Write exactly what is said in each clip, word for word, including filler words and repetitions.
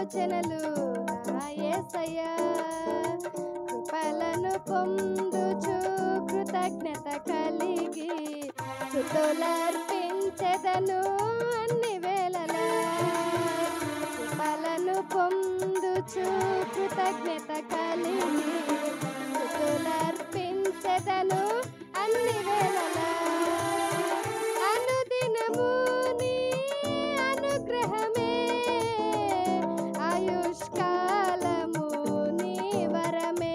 ఆలోచనలు నా యేసయ్యా కృపలను పొందుచు కృతజ్ఞత కలిగి స్తుతులర్పించెదను అన్ని వేళలా కృపలను పొందుచు కృతజ్ఞత కలిగి స్తుతులర్పించెదను అన్ని వేళలా అనుదినము నీ అనుగ్రహమే ఆయుష్కాలము నీ వరమే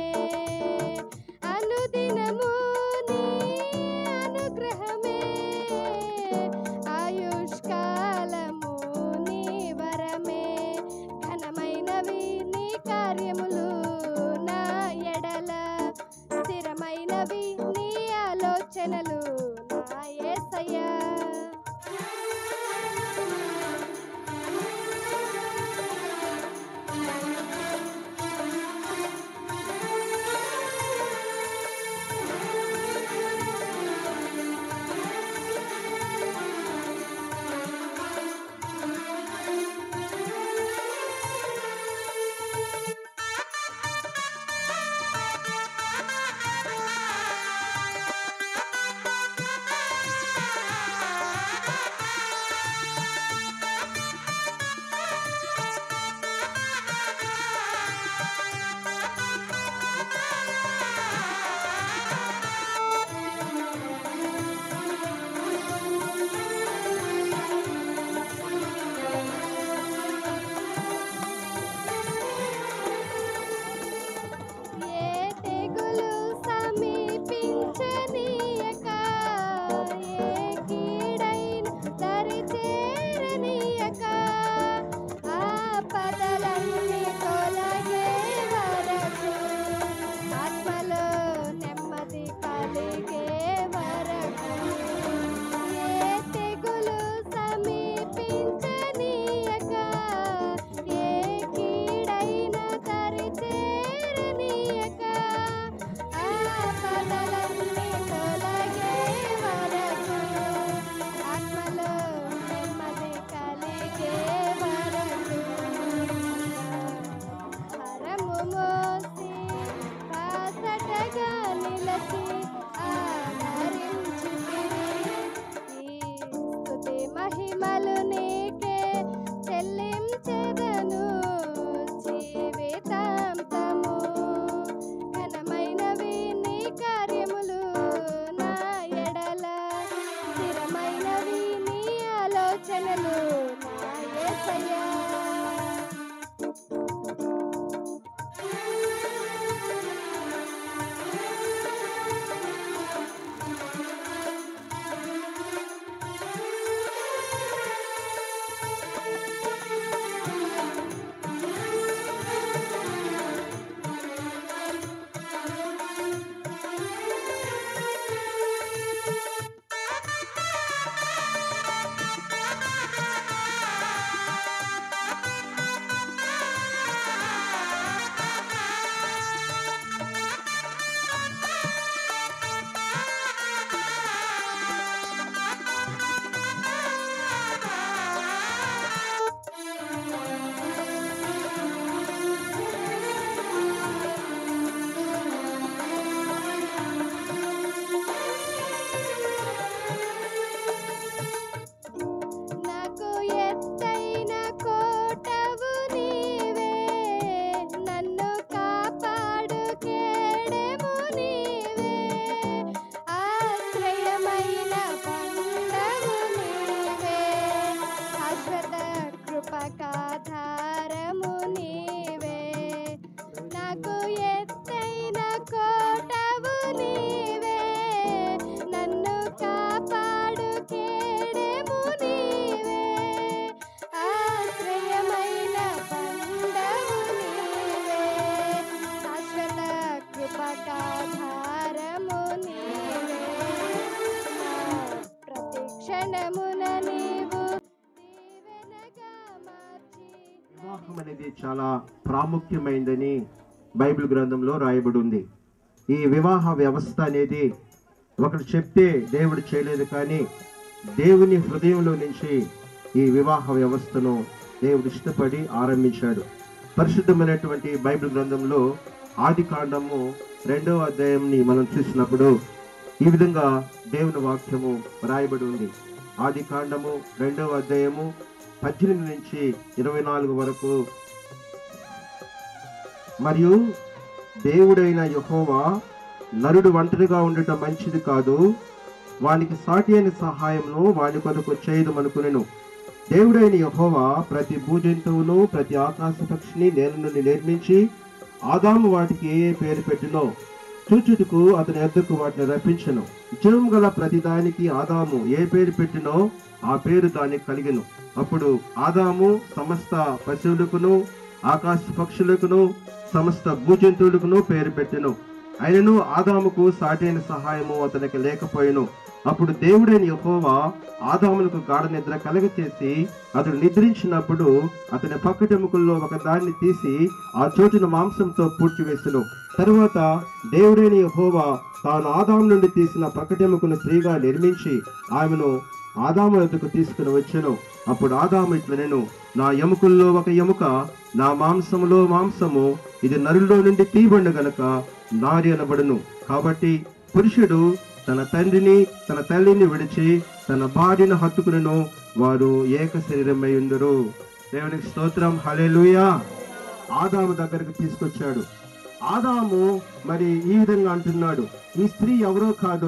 అనుదినము నీ అనుగ్రహమే ఆయుష్కాలము నీ వరమే ఘనమైనవి నీ కార్యములు నా ఎడల స్థిరమైనవి నీ ఆలోచనలు నా యేసయ్యా మహిమలు నీకే చెల్లించెదను జీవితాంతము ఘనమైనవి నీ కార్యములు నా ఎడల స్థిరమైనవి నీ ఆలోచనలు నా యేసయ్యా ఆధారము నీవే నాకు ఎత్తైన కోటవు నీవే నన్ను కాపాడు కేడెము నీవే ఆశ్రయమైన బండవు నీవే శాశ్వత కృపకాధారము నీవే ప్రతి క్షణమున నీవు వివాహం అనేది చాలా ప్రాముఖ్యమైనదని బైబిల్ గ్రంథంలో రాయబడి ఉంది. ఈ వివాహ వ్యవస్థ అనేది ఒకరు చెప్తే దేవుడు చేయలేదు, కానీ దేవుని హృదయంలో నుంచి ఈ వివాహ వ్యవస్థను దేవుడు ఇష్టపడి ఆరంభించాడు. పరిశుద్ధమైనటువంటి బైబిల్ గ్రంథంలో ఆది కాండము రెండవ అధ్యాయంని మనం చూసినప్పుడు ఈ విధంగా దేవుని వాక్యము రాయబడి ఉంది. ఆది కాండము రెండవ అధ్యాయము పద్దెనిమిది నుంచి ఇరవై నాలుగు వరకు. మరియు దేవుడైన యెహోవా నరుడు ఒంటరిగా ఉండటం మంచిది కాదు, వానికి సాటి అయిన సహాయమును వాని కొరకు చేయదమనుకునెను. దేవుడైన యెహోవా ప్రతి భూజంతువును ప్రతి ఆకాశ పక్షిని నేల నుండి నిర్మించి ఆదాము వాటికి ఏ ఏ పేరు పెట్టినో చూచుటకు అతని ఎద్దకు వాటిని రప్పించెను. జీవం గల ప్రతి దానికి ఆదాము ఏ పేరు పెట్టినో ఆ పేరు దానికి కలిగెను. అప్పుడు ఆదాము సమస్త పశువులకును ఆకాశ పక్షులకును సమస్త భూజంతువులకును పేరు పెట్టెను. అయినను ఆదాముకు సాటైన సహాయము అతనికి లేకపోయెను. అప్పుడు దేవుడైన యెహోవా ఆదామునకు గాఢ నిద్ర కలగచేసి అతడు నిద్రించినప్పుడు అతని పక్కటెముకల్లో ఒక దాన్ని తీసి ఆ చోటున మాంసంతో పూడ్చివేసెను. తరువాత దేవుడైన యెహోవా తాను ఆదాము నుండి తీసిన పక్కటెముకను స్త్రీగా నిర్మించి ఆమెను ఆదాము వద్దకు తీసుకుని వచ్చెను. అప్పుడు ఆదాము ఇట్లనెను, నా ఎముకల్లో ఒక ఎముక, నా మాంసములో మాంసము, ఇది నరుల్లో నుండి తీయబడిన గనక నారి అనబడును. కాబట్టి పురుషుడు తన తండ్రిని తన తల్లిని విడిచి తన భార్యను హత్తుకునను, వారు ఏక శరీరమై ఉందరు. దేవునికి స్తోత్రం, హల్లెలూయా. ఆదాము దగ్గరకు తీసుకొచ్చాడు. ఆదాము మరి ఈ విధంగా అంటున్నాడు, ఈ స్త్రీ ఎవరో కాదు,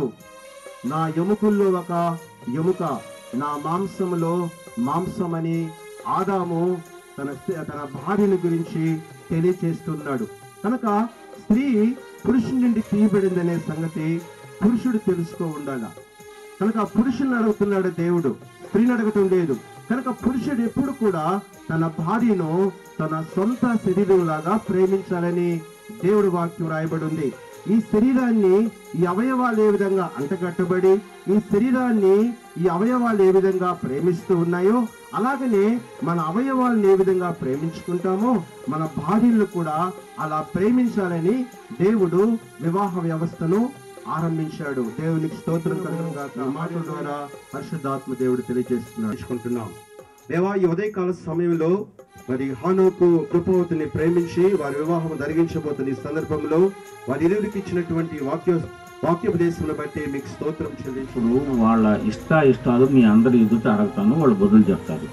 నా ఎముకల్లో ఒక ఎముక, నా మాంసములో మాంసమని ఆదాము తన తన భార్యను గురించి తెలియచేస్తున్నాడు. కనుక స్త్రీ పురుషుని నుండి తీయబడిందనే సంగతి పురుషుడు తెలుసుకో ఉండాల. కనుక పురుషుని అడుగుతున్నాడు దేవుడు, స్త్రీని అడగటం లేదు. కనుక పురుషుడు ఎప్పుడు కూడా తన భార్యను తన సొంత శరీరంలాగా ప్రేమించాలని దేవుడు వాక్యం రాయబడి ఉంది. ఈ శరీరాన్ని ఈ అవయవాలు ఏ విధంగా అంటగట్టబడి ఈ శరీరాన్ని ఈ అవయవాలు ఏ విధంగా ప్రేమిస్తూ ఉన్నాయో అలాగనే మన అవయవాలను ఏ విధంగా ప్రేమించుకుంటామో మన భార్యలను కూడా అలా ప్రేమించాలని దేవుడు వివాహ వ్యవస్థను ఆరంభించాడు. దేవునికి స్తోత్రం కలుగును గాక. మాటల ద్వారా పరిశుద్ధాత్మ దేవుడు తెలియజేస్తున్నాడు. దేవా, ఈ ఉదయకాల సమయంలో మరి హానోకు కృపవతిని ప్రేమించి వారి వివాహం జరిగించబోతున్న ఈ సందర్భంలో వారి ఇరువురికి ఇచ్చినటువంటి వాక్య వాక్యోపదేశంలో బట్టి మీకు స్తోత్రం చెల్లించును. వాళ్ళ ఇష్ట ఇష్టాలు మీ అందరి ఎదుట అడుగుతాను, వాళ్ళు బదులు చెప్తారు.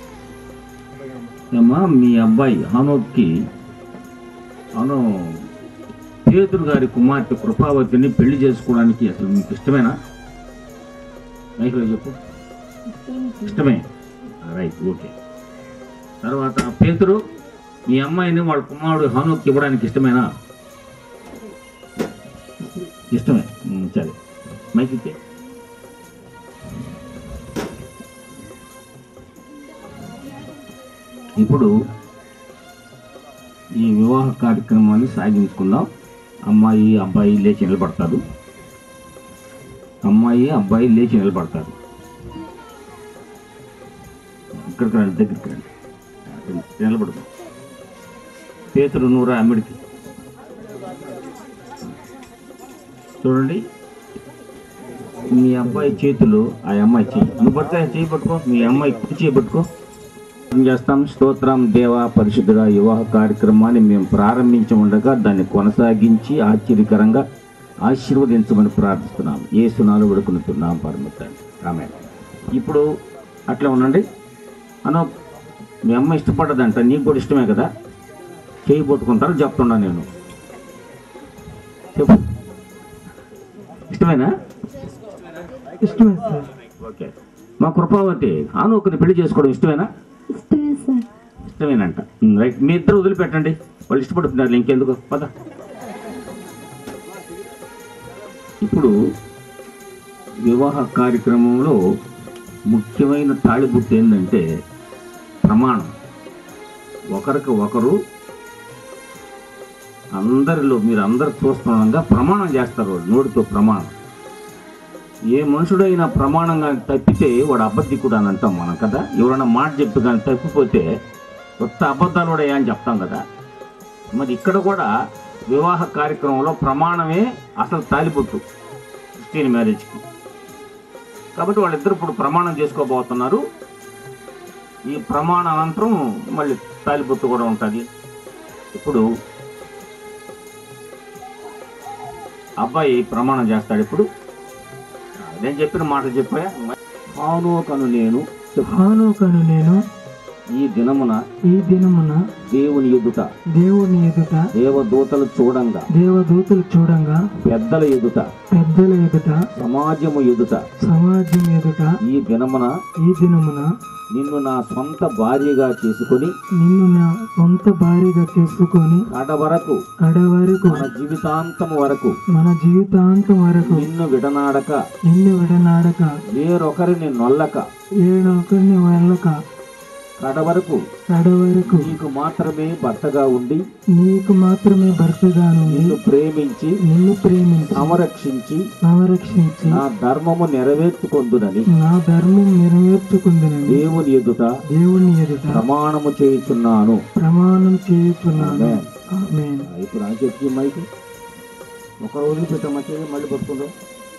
ఏమా, మీ అబ్బాయి హానోక్కి అను పేతురు గారి కుమార్తె కృపావతిని పెళ్లి చేసుకోవడానికి అసలు మీకు ఇష్టమేనా? మైకులో చెప్పు. ఇష్టమే, రైట్, ఓకే. తర్వాత పేతురు, మీ అమ్మాయిని వాళ్ళ కుమారుడు హానోక్కి ఇవ్వడానికి ఇష్టమేనా? ఇష్టమే, సరే. మైక్ ఇచ్చే. ఇప్పుడు ఈ వివాహ కార్యక్రమాన్ని సాగించుకుందాం. అమ్మాయి అబ్బాయి లేచి నిలబడతారు. అమ్మాయి అబ్బాయి లేచి నిలబడతారు. ఇక్కడికి రండి, దగ్గరికి రండి, నిలబడదు. పేతురు నూరా అమ్మిడికి చూడండి. మీ అబ్బాయి చేతులు ఆ అమ్మాయి చెయ్యి, నువ్వు పడితే చేయి పట్టుకో, మీ అమ్మాయి కుడి చేయి పట్టుకో. చేస్తాం. స్తోత్రం దేవా పరిశుద్ధుడా, వివాహ కార్యక్రమాన్ని మేము ప్రారంభించి ఉండగా దాన్ని కొనసాగించి ఆశ్చర్యకరంగా ఆశీర్వదించమని ప్రార్థిస్తున్నాం. యేసునామములో వేడుకుంటున్నాం పరమతండ్రి, ఆమేన్. ఇప్పుడు అట్లా ఉండండి. అను మీ అమ్మ ఇష్టపడ్డదంట, నీకు కూడా ఇష్టమే కదా, చేయి పట్టుకుంటారు చెప్తున్నా నేను. చెప్పు, ఇష్టమేనా? ఇష్టమే సార్. ఓకే. మా కృపావతి హానోకుని పెళ్లి చేసుకోవడం ఇష్టమేనా? ఇష్టమే సార్. ఇష్టమేనంట. రైట్, మీ ఇద్దరు వదిలిపెట్టండి, వాళ్ళు ఇష్టపడుతున్నారు, ఇంకెందుకు, పద. ఇప్పుడు వివాహ కార్యక్రమంలో ముఖ్యమైన తాళిబుట్టు ఏంటంటే ప్రమాణం. ఒకరికి ఒకరు అందరిలో మీరు అందరు చూస్తుండగా ప్రమాణం చేస్తారు. నోటితో ప్రమాణం. ఏ మనుషుడైనా ప్రమాణం కానీ తప్పితే వాడు అబద్ధికుడు అని అంటాం మనం కదా. ఎవరైనా మాట చెప్పి కానీ తప్పిపోతే కొత్త అబద్ధాలు కూడా అని చెప్తాం కదా. మరి ఇక్కడ కూడా వివాహ కార్యక్రమంలో ప్రమాణమే అసలు తాలిబొట్టు క్రిస్టియన్ మ్యారేజ్కి. కాబట్టి వాళ్ళిద్దరు ఇప్పుడు ప్రమాణం చేసుకోబోతున్నారు. ఈ ప్రమాణ అనంతరం మళ్ళీ తాలిబొట్టు కూడా ఉంటుంది. ఇప్పుడు అబ్బాయి ప్రమాణం చేస్తాడు. ఇప్పుడు నేను చెప్పిన మాటలు చెప్పాయా? హానోకను నేను హానోకను నేను ఈ దినమున ఈ దినమున దేవుని ఎదుట దేవుని ఎదుట దేవదూతలు చూడంగా దేవదూతలు చూడంగా పెద్దల ఎదుట పెద్దల ఎదుట సమాజము ఎదుట సమాజం ఎదుట ఈ దినమున ఈ దినమున నిన్ను నా సొంత భార్యగా చేసుకుని నిన్ను నా సొంత భార్యగా చేసుకొని కడ వరకు కడ వరకు మన జీవితాంతం వరకు మన జీవితాంతం వరకు నిన్ను విడనాడక నిన్ను విడనాడక వేరొకరిని నొల్లక ఏడొకరిని వెళ్ళక కడ వరకు కడ వరకు నీకు మాత్రమే భర్తగా ఉండి నీకు మాత్రమే భర్తగాను నిన్ను ప్రేమించి నిన్ను ప్రేమించి సంరక్షించి సంరక్షించి నా ధర్మము నెరవేర్చుకొందునని నా ధర్మం నెరవేర్చుకుందని దేవుని ఎదుట దేవుని ఎదుట ప్రమాణము చేయుచున్నాను. ప్రమాణం చేయుచున్నాను. ఆమేన్. ఆమేన్. ఇప్పుడు అని చెప్పి మైకి ఒక రోజు పెట్టమ్మా, చేయి మళ్ళీ పట్టుకుందాం.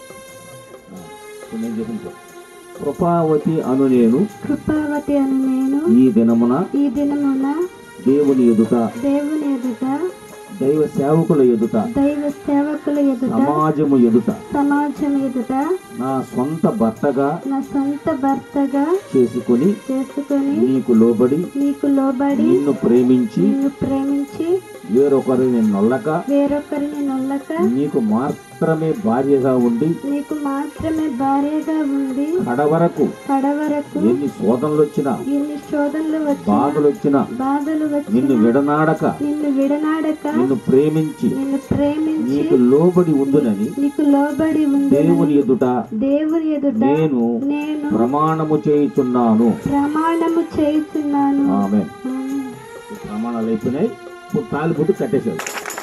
ఇప్పుడు నేను చెప్పించు. కృపావతి అను నేను కృపావతి అను నేను ఈ దినమున ఈ దినమున దేవుని ఎదుట దేవుని ఎదుట దైవ సేవకుల ఎదుట దైవ సేవకుల ఎదుట సమాజము ఎదుట సమాజం ఎదుట నా సొంత భర్తగా నా సొంత భర్తగా చేసుకుని చేసుకొని నీకు లోబడి నీకు లోబడి నిన్ను ప్రేమించి నిన్ను ప్రేమించి వేరొకరిని నొల్లక వేరొకరిని నొల్లక నీకు మాత్రమే భార్యగా ఉండి నీకు మాత్రమే భార్యగా ఉండి కడ వరకు కడవరకు ఎన్ని శోధనలు వచ్చినా ఎన్ని శోధనలు బాధలు వచ్చినా వచ్చినా బాధలు నిన్ను వచ్చినా విడనాడక నిన్ను విడనాడక నిన్ను ప్రేమించి నిన్ను ప్రేమించి నీకు లోబడి ఉండునని నీకు లోబడి దేవుని ఉంది ఎదుట దేవుని ఎదుట నేను నేను ప్రమాణము చేయుచున్నాను. ప్రమాణము చేయుచున్నాను. ఆమేన్. ఆమేన్. ప్రమాణాలు అయిపోయినాయి. ఇప్పుడు తాలిబొట్టు కట్టేశాడు.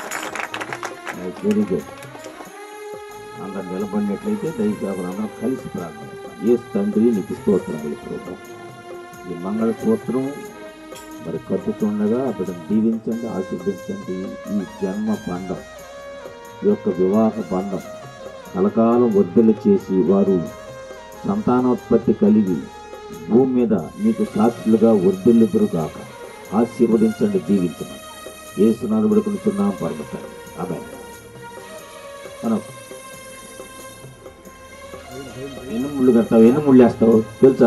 Very good. అందరు నిలబడినట్లయితే దయచేసి అందరం కలిసి ప్రార్థన చేస్తాం. యేసు తండ్రి నీకు స్తోత్రములు ప్రభువా. ఈ మంగళ సూత్రం మరి కట్టుతుండగా అతను దీవించండి, ఆశీర్వదించండి. ఈ జన్మ బంధం, ఈ యొక్క వివాహ బంధం కలకాలం వర్ధలు చేసి వారు సంతానోత్పత్తి కలిగి భూమి మీద నీకు సాక్షులుగా వర్ధిల్లుదురుగాక. ఆశీర్వదించండి, దీవించండి. యేసునామమున వేడుకొనుచున్నాం పరమ తండ్రి. ఆమేన్. మనం ఎన్ని ముళ్ళు కడతావు, ఎన్ని ముళ్ళు వేస్తావు తెలుసా?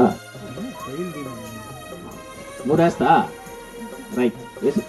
మూడు వేస్తా. రైట్, వేసి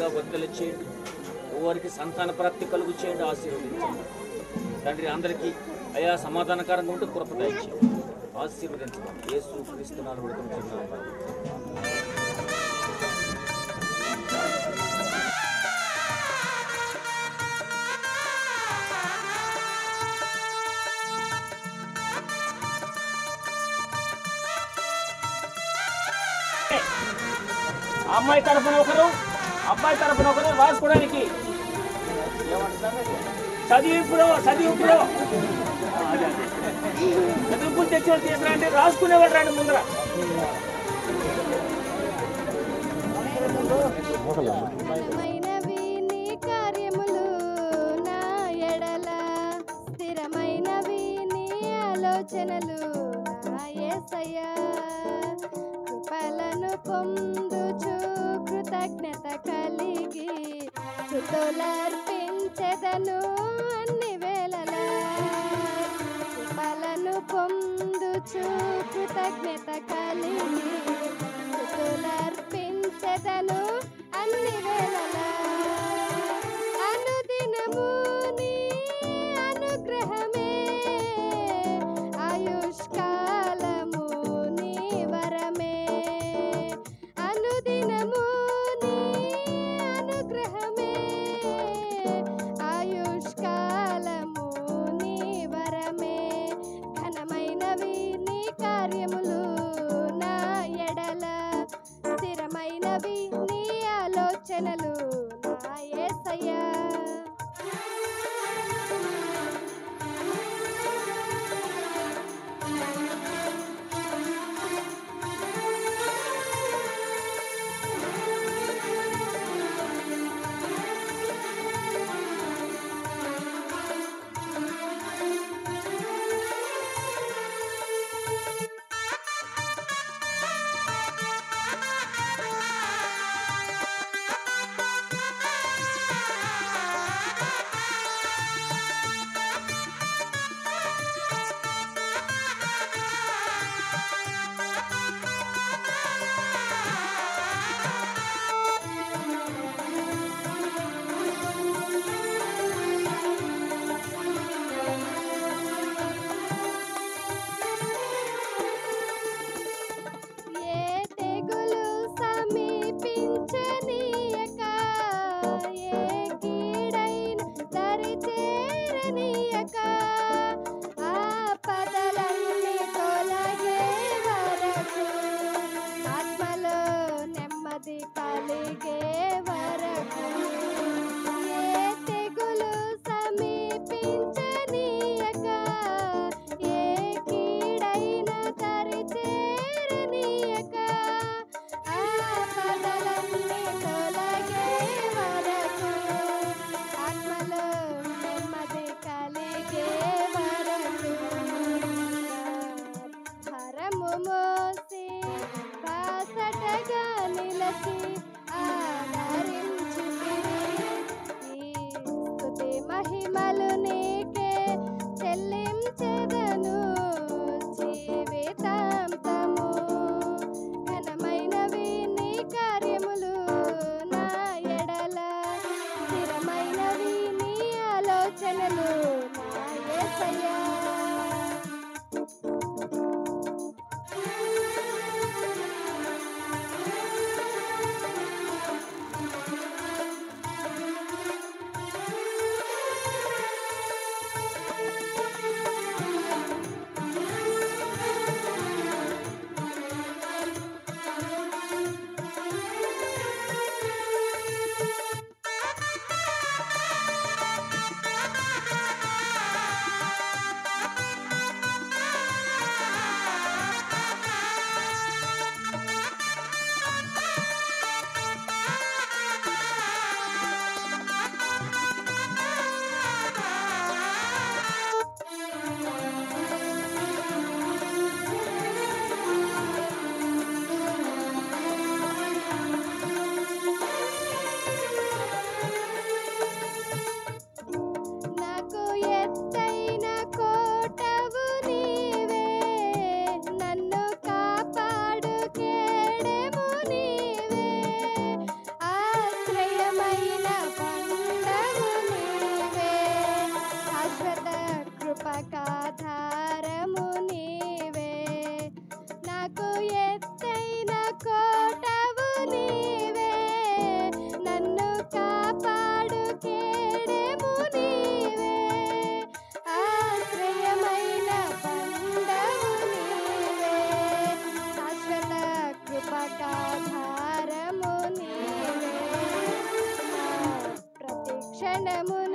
బిడ్డలుగా వర్తలు చేయండి. వారికి సంతాన ప్రాప్తి కలుగు చేయండి, ఆశీర్వదించండి తండ్రి. అందరికీ అయా సమాధానకరంగా ఉంటే కృప దయచేయండి, ఆశీర్వదించండి. యేసు క్రీస్తు నామమున వేడుకుంటున్నాను. అమ్మాయి తరఫున ఒకరు, అబ్బాయి తరఫున ఒకరు రాసుకోవడానికి చదివింపులో చదివింపులో చదువుకుని తెచ్చేవాళ్ళు తీసుకురండి, రాసుకునేవాళ్ళు రండి ముందర. స్థిరమైనవి నీ కార్యములు నా ఎడల, స్థిరమైనవి నీ ఆలోచనలు నా యేసయ్యా. కృపలను పొందుచు కృతజ్ఞత కలిగి స్తుతులర్పించెదను అన్ని వేళలా. కృపలను పొందుచు కృతజ్ఞత కలిగి స్తుతులర్పించెదను అన్ని వేళలా. అనుదినము నీ అనుగ్రహమే, ఆయుష్కాలము నీ వరమే. అనుదినము నీ అనుగ్రహమే, ఆయుష్కాలము నీ వరమే. ఘనమైనవి నీ కార్యములు నా ఎడల, స్థిరమైనవి నీ ఆలోచనలు నా యేసయ్యా. ఏ తెగులు సమీపించనీయక, ఏ కీడైన దరి చేరనీయక, ఆపదలన్నీ తొలగే వరకు, ఆత్మలో నెమ్మది కలిగే వరకు. ఏ తెగులు సమీపించనీయక, ఏ కీడైన దరి చేరనీయక, ఆపదలన్నీ తొలగే వరకు, ఆత్మలో నెమ్మది కలిగే వరకు. హరము మోసి బాసటగా నిలచి ఆదరించుతివి. ఈ స్తుతి మహిమలు నీకే చెల్లించెదను జీవితాంతము. ఘనమైనవి నీ కార్యములు నా ఎడల, స్థిరమైనవి నీ ఆలోచనలు నా యేసయ్యా. క్షణమున